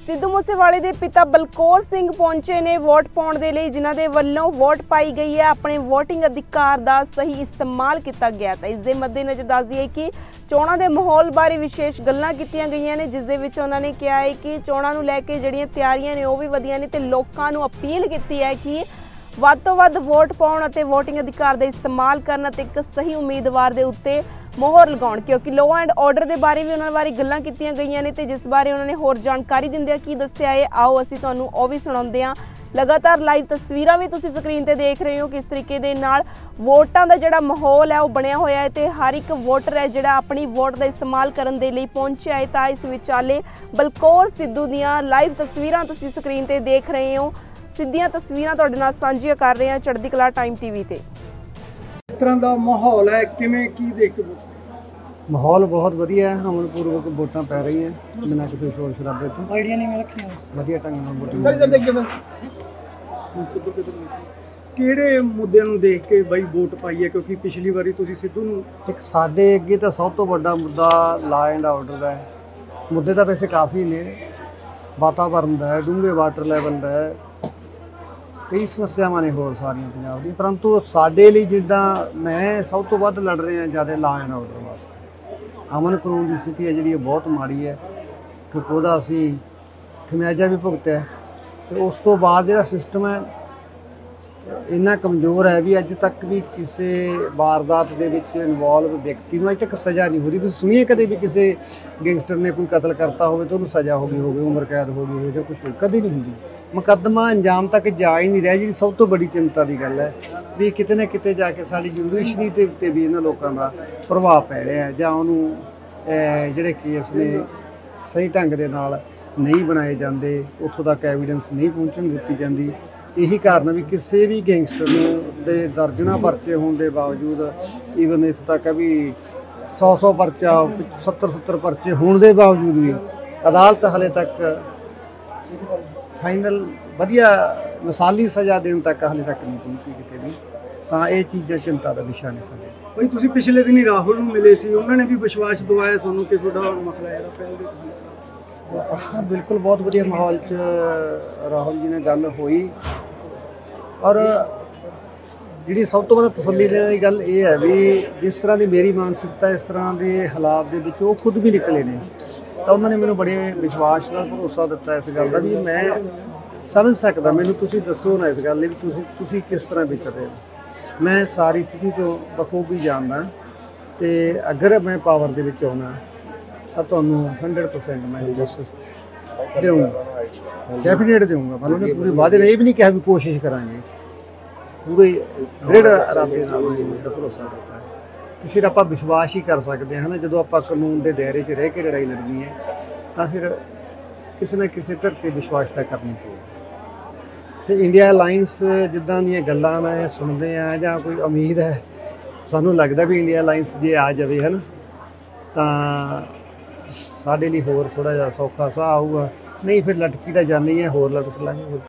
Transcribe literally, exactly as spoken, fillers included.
सिद्धू मूसेवाले के पिता बलकौर सिंह पहुंचे ने वोट पाउण दे लई, जिन्हां दे वल्लों वोट पाई गई है। अपने वोटिंग अधिकार का सही इस्तेमाल किया गया था। इस दे मद्देनज़र दस दईए कि चोणां दे माहौल बारे विशेष गल्लां कीतियां गईयां ने, जिस दे विच उन्हां ने कहा है कि चोणां नूं लैके जिहड़ियां तैयारियां ने ओह वी वधिया ने ते लोकां नूं अपील कीती है कि ਵੱਧ ਤੋਂ ਵੱਧ वोट पाउण अते वोटिंग अधिकार का इस्तेमाल करन अते एक सही उम्मीदवार के उत्ते मोहर लगाउण, क्योंकि लॉ एंड ऑर्डर के बारे भी उन्होंने बारे गल्लां कीतियां गईयां ने ते जिस बारे उन्होंने होर जानकारी दिंदे की दस्सिया है, आओ असीं तुहानूं ओह भी सुणाउंदे हां। लगातार लाइव तस्वीरां भी तुसीं स्क्रीन ते देख रहे हो किस तरीके दे नाल वोटां दा जिहड़ा माहौल है वह बनिया होया है ते हर एक वोटर है जिहड़ा अपनी वोट का इस्तेमाल करन दे लई पहुंचिया है। तां इस विचाले बलकौर सिद्धू दीयां लाइव तस्वीरां तुसीं स्क्रीन ते देख रहे हो, सिद्धियां तस्वीरां तुहाडे नाल सांझीआं कर रहे हैं चढ़दी कला टाइम टीवी ते। इस तरह का माहौल है किवें की देख माहौल बहुत वधिया है, अमनपूर्वक वोटां पै रही हैं बिना किसी शोर शराबे तो। आइडिया नहीं मैं रखिया वधिया ढंग नाल वोटिंग सर इधर देखिए सर ਕਿਹੜੇ ਮੁੱਦਿਆਂ ਨੂੰ ਦੇਖ ਕੇ ਬਈ ਵੋਟ ਪਾਈ ਹੈ, ਕਿਉਂਕਿ ਪਿਛਲੀ ਵਾਰੀ ਤੁਸੀਂ ਸਿੱਧੂ ਨੂੰ ਇੱਕ ਸਾਡੇ ਅੱਗੇ ਤਾਂ ਸਭ ਤੋਂ ਵੱਡਾ ਮੁੱਦਾ ਲਾ ਐਂਡ ਆਰਡਰ ਦਾ ਹੈ। ਮੁੱਦੇ ਤਾਂ ਵੈਸੇ ਕਾਫੀ ਨੇ, ਵਾਤਾਵਰਨ ਦਾ ਹੈ, ਡੂੰਘੇ ਵਾਟਰ ਲੈਵਲ ਦਾ ਹੈ, ਕਈ ਸਮੱਸਿਆਵਾਂ ਨੇ ਹੋਰ ਸਾਰੀਆਂ ਪੰਜਾਬ ਦੀ, ਪਰੰਤੂ ਸਾਡੇ ਲਈ ਜਿੱਦਾਂ ਮੈਂ ਸਭ ਤੋਂ ਵੱਧ ਲੜ ਰਿਹਾ ਜ਼ਿਆਦਾ ਲਾ ਐਂਡ ਆਰਡਰ ਵਾਸਤੇ। ਅਮਨ ਕਾਨੂੰਨ ਦੀ ਸਥਿਤੀ ਹੈ ਜਿਹੜੀ ਬਹੁਤ ਮਾੜੀ ਹੈ, ਕਿਉਂਕਿ ਉਹਦਾ ਅਸੀਂ ਖਮਿਆਜਾ ਵੀ ਭੁਗਤਿਆ ਤੇ ਉਸ ਤੋਂ ਬਾਅਦ ਜਿਹੜਾ ਸਿਸਟਮ ਹੈ ਇੰਨਾ ਕਮਜ਼ੋਰ ਹੈ ਵੀ ਅੱਜ ਤੱਕ ਵੀ ਕਿਸੇ ਵਾਰਦਾਤ ਦੇ ਵਿੱਚ ਇਨਵੋਲਵ ਵਿਅਕਤੀ ਨੂੰ ਅੱਜ ਤੱਕ ਸਜ਼ਾ ਨਹੀਂ ਹੋ ਰਹੀ। ਤੁਸੀਂ ਸੁਣੀਏ ਕਦੇ ਵੀ ਕਿਸੇ ਗੈਂਗਸਟਰ ਨੇ ਕੋਈ ਕਤਲ ਕਰਤਾ ਹੋਵੇ ਤਾਂ ਉਹਨੂੰ ਸਜ਼ਾ ਹੋ ਗਈ ਹੋਵੇ, ਉਮਰ ਕੈਦ ਹੋ ਗਈ ਹੋਵੇ ਜਾਂ ਕੁਛ, ਕਦੇ ਨਹੀਂ ਹੁੰਦੀ। ਮੁਕੱਦਮਾ ਅੰਜਾਮ ਤੱਕ ਜਾ ਹੀ ਨਹੀਂ ਰਿਹਾ, ਜਿਹੜੀ ਸਭ ਤੋਂ ਬੜੀ ਚਿੰਤਾ ਦੀ ਗੱਲ ਹੈ ਵੀ ਕਿਤੇ ਨਾ ਕਿਤੇ ਜਾ ਕੇ ਸਾਡੀ ਜੁਡੀਸ਼ਰੀ ਦੇ ਉੱਤੇ ਵੀ ਇਹਨਾਂ ਲੋਕਾਂ ਦਾ ਪ੍ਰਭਾਵ ਪੈ ਰਿਹਾ ਜਾਂ ਉਹਨੂੰ ਜਿਹੜੇ ਕੇਸ ਨੇ ਸਹੀ ਢੰਗ ਦੇ ਨਾਲ ਨਹੀਂ ਬਣਾਏ ਜਾਂਦੇ, ਉੱਥੋਂ ਤੱਕ ਐਵੀਡੈਂਸ ਨਹੀਂ ਪਹੁੰਚਣ ਦਿੱਤੀ ਜਾਂਦੀ। ਇਹੀ ਕਾਰਨ ਵੀ ਕਿਸੇ ਵੀ ਗੈਂਗਸਟਰ ਨੂੰ ਦੇ ਦਰਜਨਾਂ ਪਰਚੇ ਹੋਣ ਦੇ ਬਾਵਜੂਦ, ਈਵਨ ਇੱਥੋਂ ਤੱਕ ਵੀ ਸੌ ਸੌ ਪਰਚਾ ਸੱਤਰ ਸੱਤਰ ਪਰਚੇ ਹੋਣ ਦੇ ਬਾਵਜੂਦ ਵੀ ਅਦਾਲਤ ਹਾਲੇ ਤੱਕ ਫਾਈਨਲ ਵਧੀਆ ਮਿਸਾਲੀ ਸਜ਼ਾ ਦੇਣ ਤੱਕ ਹਾਲੇ ਤੱਕ ਨਹੀਂ ਪਹੁੰਚੀ ਕਿਤੇ ਵੀ। ਤਾਂ ਇਹ ਚੀਜ਼ਾਂ ਚਿੰਤਾ ਦਾ ਵਿਸ਼ਾ ਨੇ ਸਾਡੇ। ਬਈ ਤੁਸੀਂ ਪਿਛਲੇ ਦਿਨੀ ਰਾਹੁਲ ਨੂੰ ਮਿਲੇ ਸੀ, ਉਹਨਾਂ ਨੇ ਵੀ ਵਿਸ਼ਵਾਸ ਦਵਾਇਆ ਤੁਹਾਨੂੰ ਕਿ ਤੁਹਾਡਾ ਮਸਲਾ ਜਿਹੜਾ ਪਹਿਲ ਦੇ ਹਾਂ ਬਿਲਕੁਲ ਬਹੁਤ ਵਧੀਆ ਮਾਹੌਲ 'ਚ ਰਾਹੁਲ ਜੀ ਨਾਲ ਗੱਲ ਹੋਈ। ਔਰ ਜਿਹੜੀ ਸਭ ਤੋਂ ਵੱਧ ਤਸੱਲੀ ਦੇਣ ਵਾਲੀ ਗੱਲ ਇਹ ਹੈ ਵੀ ਜਿਸ ਤਰ੍ਹਾਂ ਦੀ ਮੇਰੀ ਮਾਨਸਿਕਤਾ ਇਸ ਤਰ੍ਹਾਂ ਦੇ ਹਾਲਾਤ ਦੇ ਵਿੱਚ ਉਹ ਖੁਦ ਵੀ ਨਿਕਲੇ ਨੇ, ਤਾਂ ਉਹਨਾਂ ਨੇ ਮੈਨੂੰ ਬੜੇ ਵਿਸ਼ਵਾਸ ਨਾਲ ਭਰੋਸਾ ਦਿੱਤਾ ਇਸ ਗੱਲ ਦਾ ਵੀ ਮੈਂ ਸਮਝ ਸਕਦਾ। ਮੈਨੂੰ ਤੁਸੀਂ ਦੱਸੋ ਨਾ ਇਸ ਗੱਲ ਲਈ ਵੀ ਤੁਸੀਂ ਤੁਸੀਂ ਕਿਸ ਤਰ੍ਹਾਂ ਵਿਚਰ ਰਹੇ ਹੋ। ਮੈਂ ਸਾਰੀ ਸਥਿਤੀ ਤੋਂ ਬਖੂਬੀ ਜਾਣਦਾ ਅਤੇ ਅਗਰ ਮੈਂ ਪਾਵਰ ਦੇ ਵਿੱਚ ਆਉਣਾ ਤਾਂ ਤੁਹਾਨੂੰ ਹੰਡਰਡ ਪਰਸੈਂਟ ਮੈਂ ਜਸਟਿਸ ਦੇਊਂਗਾ, ਡੈਫੀਨੇਟ ਦੇਊਂਗਾ। ਮਤਲਬ ਮੈਂ ਪੂਰੇ ਵਾਅਦੇ ਨਾਲ ਇਹ ਵੀ ਨਹੀਂ ਕਿਹਾ ਵੀ ਕੋਸ਼ਿਸ਼ ਕਰਾਂਗੇ, ਪੂਰੇ ਦ੍ਰਿੜ ਇਰਾਦੇ ਨਾਲ ਮੇਰਾ ਭਰੋਸਾ ਦਿੱਤਾ ਹੈ। ਅਤੇ ਫਿਰ ਆਪਾਂ ਵਿਸ਼ਵਾਸ ਹੀ ਕਰ ਸਕਦੇ ਹਾਂ ਨਾ, ਜਦੋਂ ਆਪਾਂ ਕਾਨੂੰਨ ਦੇ ਦਾਇਰੇ 'ਚ ਰਹਿ ਕੇ ਲੜਾਈ ਲੜਨੀ ਹੈ ਤਾਂ ਫਿਰ ਕਿਸੇ ਨਾ ਕਿਸੇ ਧਰਤੀ ਵਿਸ਼ਵਾਸ ਤਾਂ ਕਰਨੀ ਪਊਗੀ। ਅਤੇ ਇੰਡੀਆ ਅਲਾਇੰਸ ਜਿੱਦਾਂ ਦੀਆਂ ਗੱਲਾਂ ਮੈਂ ਸੁਣਦੇ ਹਾਂ ਜਾਂ ਕੋਈ ਉਮੀਦ ਹੈ, ਸਾਨੂੰ ਲੱਗਦਾ ਵੀ ਇੰਡੀਆ ਅਲਾਇੰਸ ਜੇ ਆ ਜਾਵੇ ਹੈ ਨਾ ਤਾਂ ਸਾਡੇ ਲਈ ਹੋਰ ਥੋੜ੍ਹਾ ਜਿਹਾ ਸੌਖਾ ਸਾਹ ਆਊਗਾ, ਨਹੀਂ ਫਿਰ ਲਟਕੀ ਤਾਂ ਜਾਂਦੀ ਹੈ, ਹੋਰ ਲਟਕ ਲਾਂਗੇ।